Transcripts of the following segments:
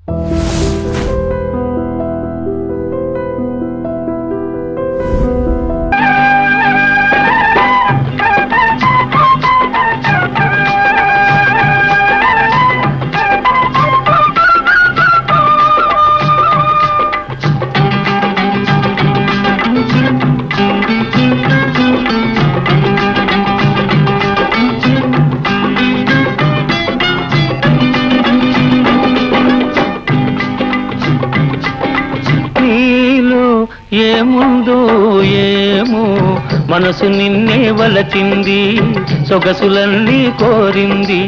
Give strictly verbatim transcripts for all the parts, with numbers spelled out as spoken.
ఏముందో ఏమో మనసు నిన్నే వలచింది సొగసులన్నీ కోరింది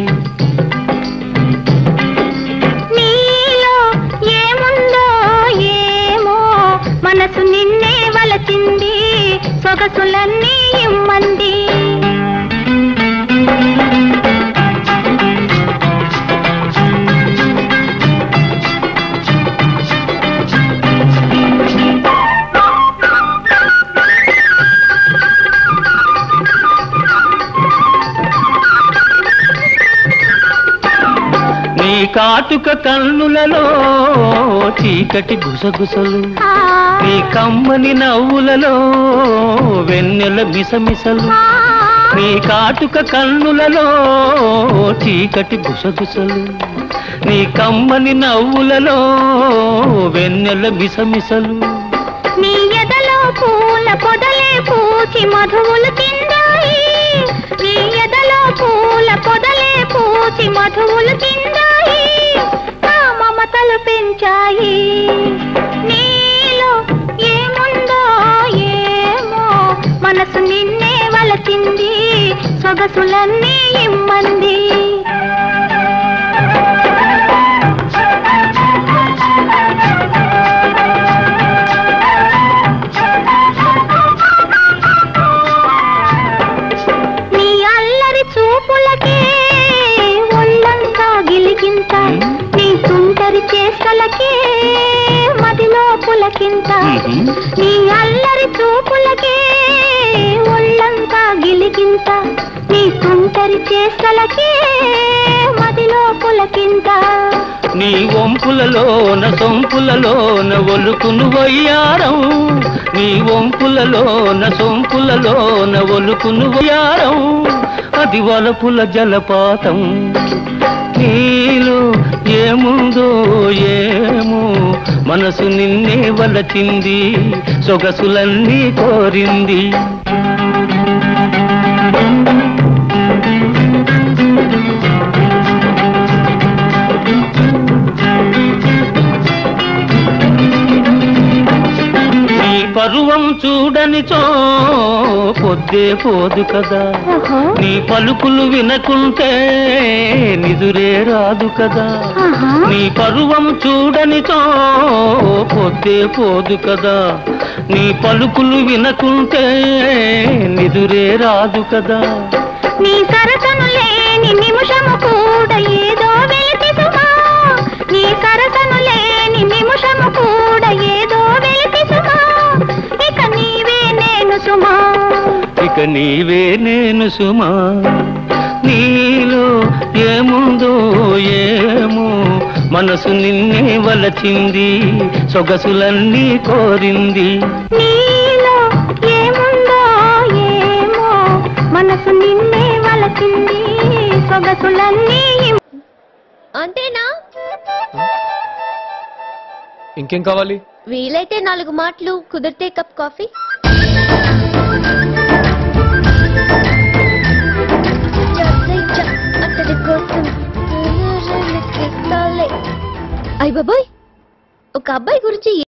నీలో ఏముందో ఏమో మనసు నిన్నే వలచింది సొగసులన్నీ ఇమ్మంది కాటుక కన్నులలో చీకటి గుసగుసలు నీ కమ్మని నవ్వులలో వెన్నెల మిసమిసలు నీ కాటుక కన్నులలో చీకటి గుసగుసలు నీ కమ్మని నవ్వులలో వెన్నెల మిసమిసలు నీ ఎదలో పూల పొదలే పూచి మధువులు తిందాయి నీ ఎదలో పూల పొదలే పూచి మధువులు తిందాయి నా మమతలు పెంచాయి నీలో ఏముందో ఏమో మనసు నిన్నే వలచింది సొగసులన్నీ ఇమ్మంది నీ తుంటరి చేష్టలకే మదిలో పులకింత నీ అల్లరి చూపులకే ఒళ్ళంతా గిలికింత నీ తుంటరి చేష్టలకే మదిలో పులకింత నీ వంపులలోన సొంపులలోన ఒలుకును వయ్యారం నీ వంపులలోన సొంపులలోన ఒలుకును వయ్యారం అది వలపుల జలపాతం నీలో ఏముందో ఏమో మనసు నిన్నే వలచింది సొగసులన్నీ కోరింది పరువం చూడనిచో పొద్దే పోదు కదా నీ పలుకులు వినకుంటే నిదురే రాదు కదా నీ పరువం చూడనిచో పొద్దే పోదు కదా నీ పలుకులు వినకుంటే నిదురే రాదు కదా నీ సరసను లేని నిమిషము కూడా ఏదో వెలితి సుమా నీ సరసను లేని నిమిషము కూడా ఏదో వెలితి సుమా ఇక నీవే నేను సుమా ఇక నీవే నేను సుమా నీలో ఏముందో ఏమో మనసు నిన్నే వలచింది సొగసులన్నీ కోరింది నీలో ఏముందో ఏమో మనసు నిన్నే వలచింది సొగసులన్నీ అంతేనా ఇంకేం కావాలి వీలైతే నాలుగు మాటలు కుదిరితే కప్ కాఫీ అయ్య బాబాయ్ ఒక అబ్బాయి గురించి